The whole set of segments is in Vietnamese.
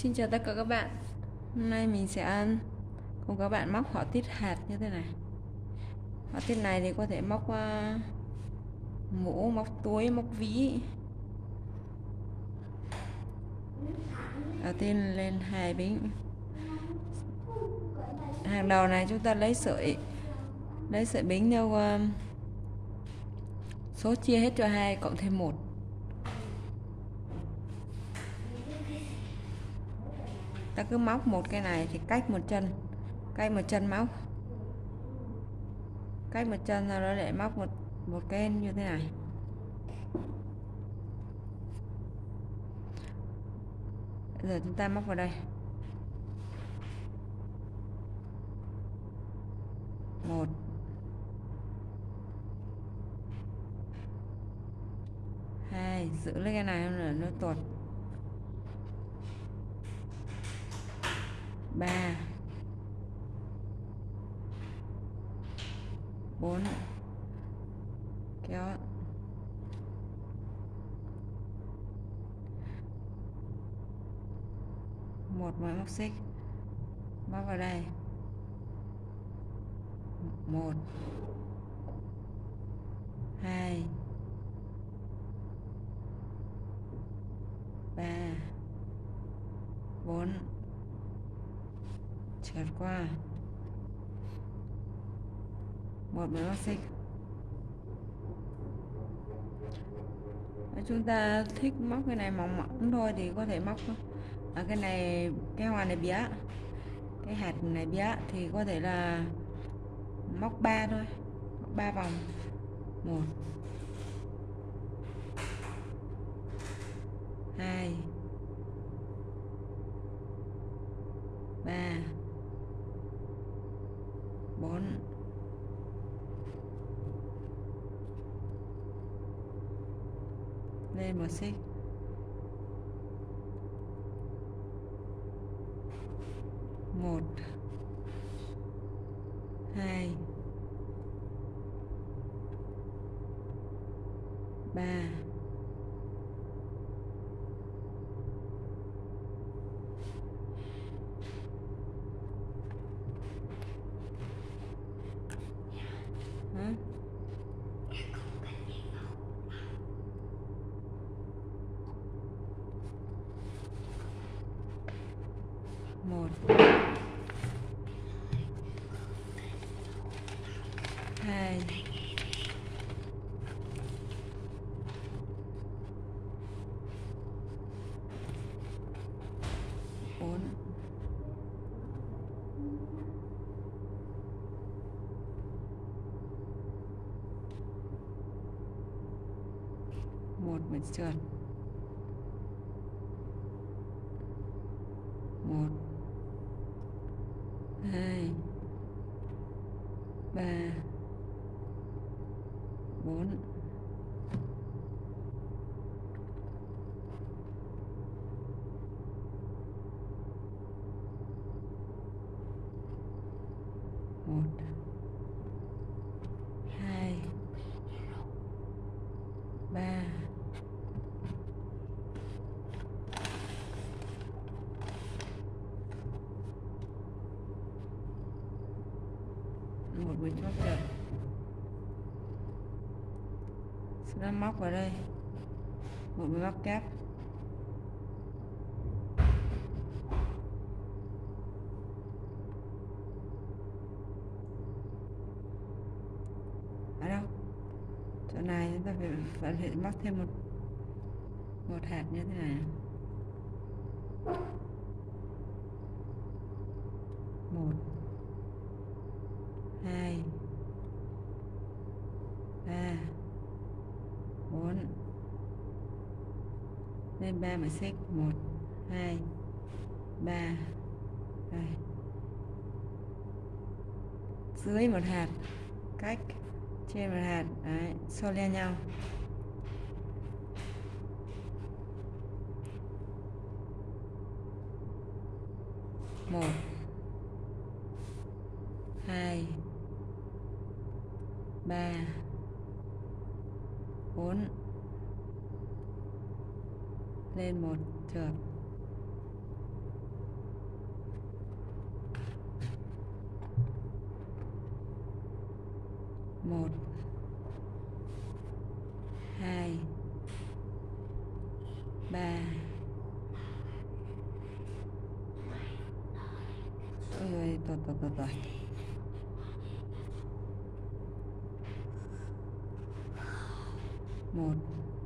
Xin chào tất cả các bạn. Hôm nay mình sẽ cùng các bạn móc họa tiết hạt như thế này. Họa tiết này thì có thể móc mũ, móc túi, móc ví. Đầu tiên lên hai bính. Hàng đầu này chúng ta lấy sợi bính theo số chia hết cho 2 cộng thêm 1. Ta cứ móc một cái này thì cách một chân móc, cách một chân, sau đó lại móc một cái như thế này. Bây giờ chúng ta móc vào đây. 1 2, giữ lấy cái này không là nó tuột. 3 4 kéo. 1 mũi móc xích, móc vào đây. 1 2 3 4, trượt qua. 1 mũi móc xích. Nếu chúng ta thích móc cái này mỏng mỏng thôi thì có thể móc cái này, cái hoa này bé, cái hạt này bé thì có thể là móc 3 thôi, móc 3 vòng. 1 2 3 4 lên một xích. 1 2 3 1 2 4 1 mình trượt. 1 2 3 4 1 2 3 một mũi móc trượt. Sau đó móc vào đây, một mũi móc kép. Ở đâu? Chỗ này chúng ta phải móc thêm một hạt như thế này. 1 2 3 4 lên 3 mũi xích. 1 2 3 đây. Dưới một hạt, cách trên một hạt, đấy, xô lên nhau. 1 2 3 4 lên 1 trượt. Rồi. Một,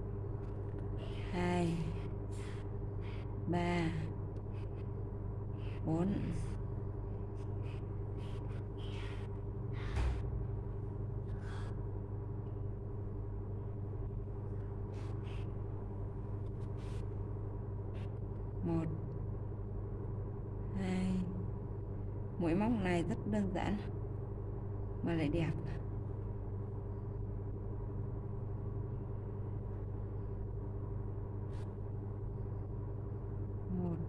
hai, ba, bốn, một, hai. Mũi móc này rất đơn giản mà lại đẹp. Một,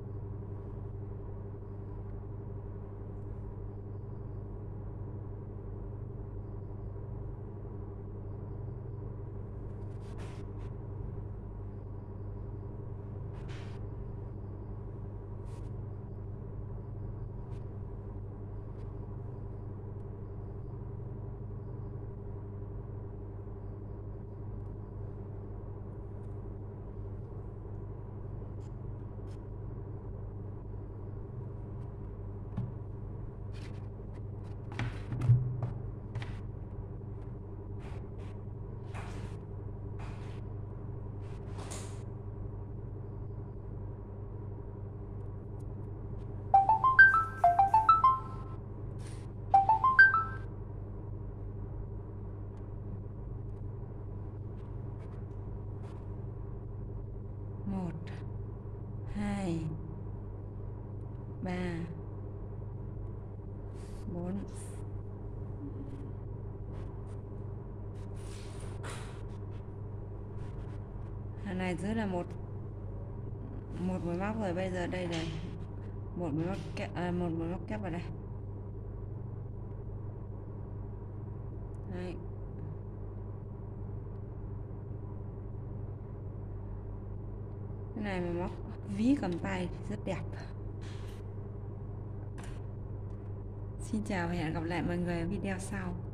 một, hai, ba, bốn, hàng này dưới là một mũi móc rồi. Bây giờ đây là một mũi móc kép vào đây. Đấy. Cái này mà móc ví cầm tay thì rất đẹp. Xin chào và hẹn gặp lại mọi người ở video sau.